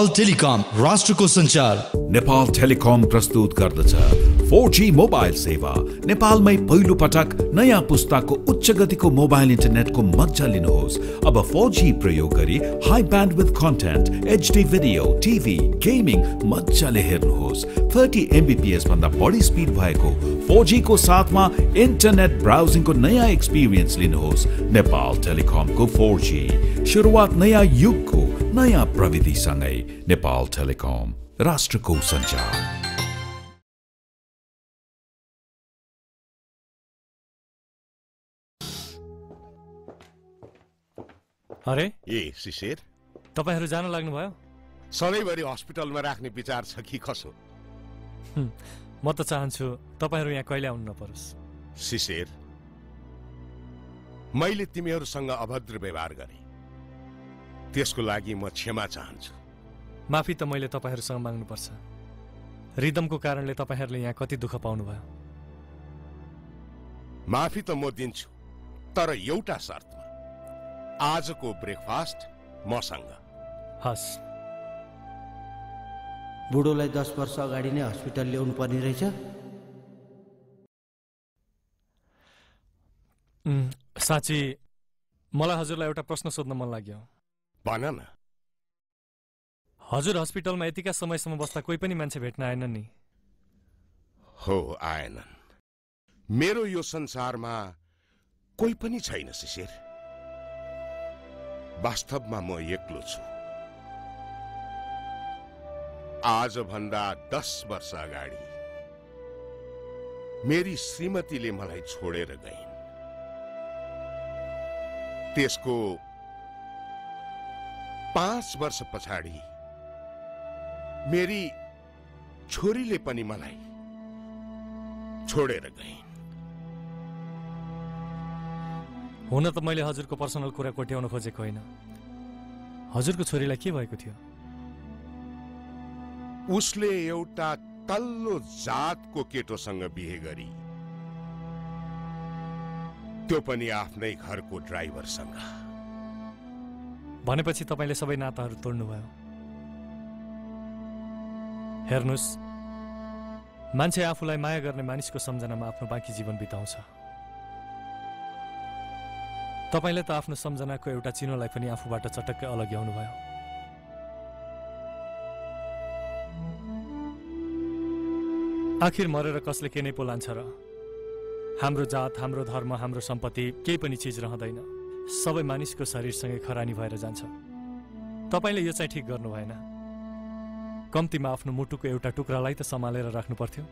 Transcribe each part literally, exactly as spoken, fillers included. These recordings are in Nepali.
नेपाल टेलिकम राष्ट्रको सञ्चार। नेपाल टेलिकम प्रस्तुत गर्दछ फोर जी मोबाइल सेवा। नेपालमै पहिलो पटक नयाँ पुस्ताको उच्च गतिको मोबाइल इन्टरनेटको मजा लिनुहोस्। अब फोर जी प्रयोग गरी high bandwidth content, HD video, TV, gaming मजाले हेर्नुहोस्। थर्टी एमबीपीएस भन्दा बढी स्पिड भएको फोर जी को साथमा इन्टरनेट ब्राउजिङको नयाँ एक्सपिरियन्स लिनुहोस्। नेपाल टेलिकमको फोर जी सुरुवात नयाँ युगको नयाँ प्रविधिसँगै। नेपाल टेलिकम राष्ट्रको सञ्चार। अरे ए शिशिर, तपाईहरु जान लाग्नुभयो? सधैँभरि हस्पिटलमा राख्ने विचार छ कि कसो? म त चाहन्छु तपाईहरु यहाँ कहिले आउनु नपरोस्। शिशिर, मैले तिमीहरूसँग अभद्र व्यवहार गरे, त्यसको लागि म क्षमा चाहन्छु। माफी त मैले तपाईहरुसँग माग्नुपर्छ। रिदमको कारणले तपाईहरुले यहाँ कति दुःख पाउनुभयो। माफी त म दिन्छु, तर एउटा शर्तमा। आजको ब्रेकफास्ट मसँग। हस्। बुढोलाई दस वर्ष अगाडि नै हस्पिटल ल्याउनु पर्ने रहेछ। साँच्ची मलाई हजुरलाई एउटा प्रश्न सोध्न मन लाग्यो। भन न। हजुर हस्पिटलमा यतिका समयसम्म बस्दा कोही पनि मान्छे भेट्न आएन नि? हो, आएनन्। मेरो यो संसारमा कोही पनि छैन शिशिर। वास्तवमा म एक्लो छु। आज भन्दा दस वर्ष अगाडि मेरी श्रीमतीले मलाई छोडेर गइन्। त्यसको पाँच वर्ष पछाडि मेरी छोरीले पनि मलाई छोडेर गइन्। हुन त मैले हजुरको पर्सनल कुरा कोट्याउन खोजेको होइन। हजुरको छोरीलाई के भएको थियो? उसले एउटा तल्लो जातको केटोसँग बिहे गरी, त्यो पनि आफ्नै घरको ड्राइभरसँग। भनेपछि तपाईले सबै नाताहरू तोड्नुभयो। हेर्नुस्, मान्छे आफूलाई माया गर्ने मानिसको सम्झनामा आफ्नो बाँकी जीवन बिताउँछ। तपाईले त आफ्नो सम्झनाको एउटा चिनोलाई पनि आफूबाट चटक्कै अलग्याउनु भयो। आखिर मरेर कसले के नै पो लान्छ र? हाम्रो जात, हाम्रो धर्म, हाम्रो सम्पत्ति केही पनि चीज रहँदैन। सबै मानिसको शरीरसँगै खरानी भएर जान्छ। तपाईले यो चाहिँ ठिक गर्नु भएन। कम्तीमा आफ्नो मुटुको एउटा टुक्रालाई त सम्हालेर राख्नु पर्थ्यो।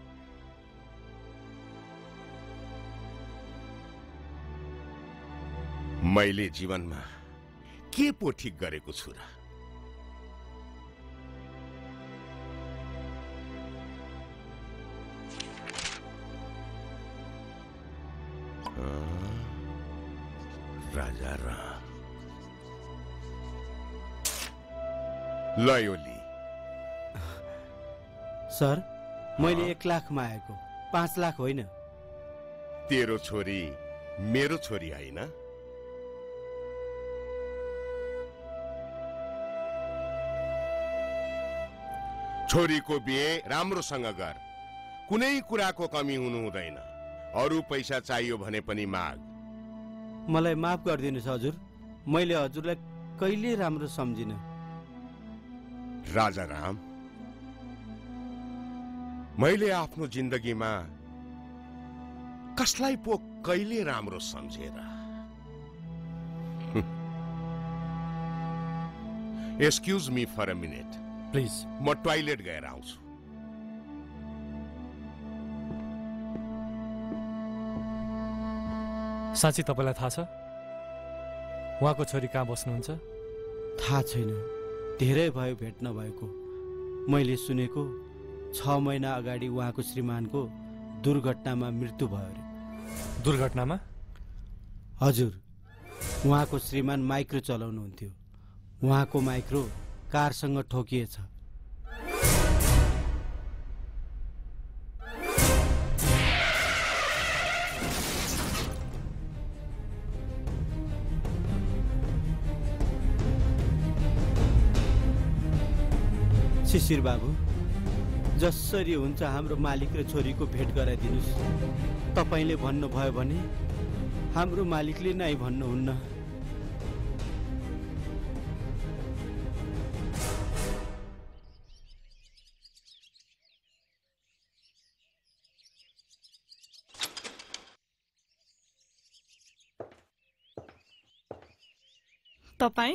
मैले जीवनमा के पो ठिक गरेको छु र? राजा राम लयोली। सर, मैले एक लाख मागेको, पाँच लाख होइन। तेरो छोरी मेरो छोरी होइन? छोरीको बिहे राम्रोसँग गर। कुनै कुराको कमी हुनु हुँदैन। अरू पैसा चाहियो भने पनि माग। मलाई माफ गरिदिनुस् हजुर, मैले हजुरलाई कहिले राम्रो सम्झिन। राजा राम, मैले आफ्नो जिन्दगीमा कसलाई पो कहिले राम्रो सम्झेर। Excuse me for a minute please. म टोयलेट गएर आउँछु। साँच्ची तपाईलाई थाहा छ उहाँको छोरी कहाँ बस्नुहुन्छ? थाहा छैन, धेरै भयो भेट नभएको। मैले सुनेको छ महिना अगाडि उहाँको श्रीमानको दुर्घटनामा मृत्यु भयो अरे। दुर्घटनामा? हजुर, उहाँको श्रीमान माइक्रो चलाउनुहुन्थ्यो। उहाँको माइक्रो कारसँग ठोकिएछ। शिशिर बाबु, जसरी हुन्छ हाम्रो मालिक र छोरीको भेट गराइदिनुस्। तपाईँले भन्नुभयो भने हाम्रो मालिकले नै भन्नुहुन्न। तपाईँ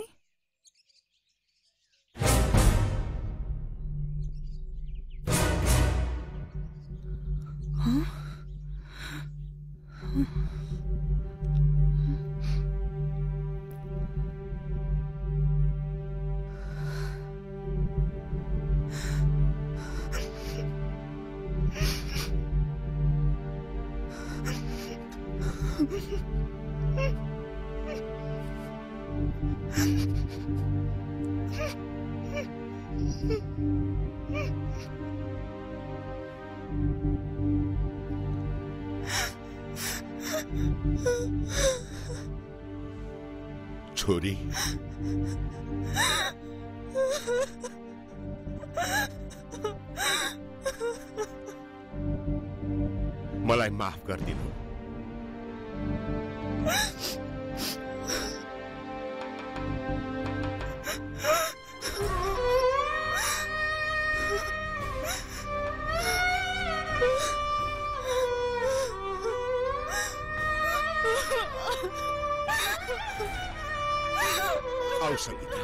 छोरी, मलाई माफ गरिदिनु। आओ संगीता।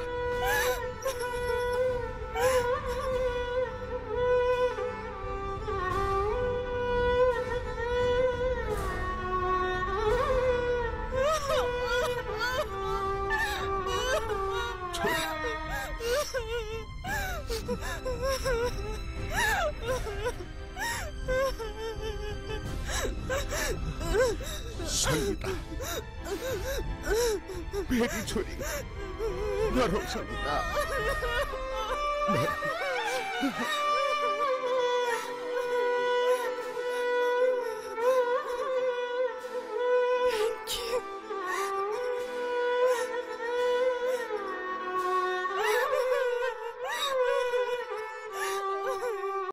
संगीता, मेरी छोरी, न रो संगीता, न रो।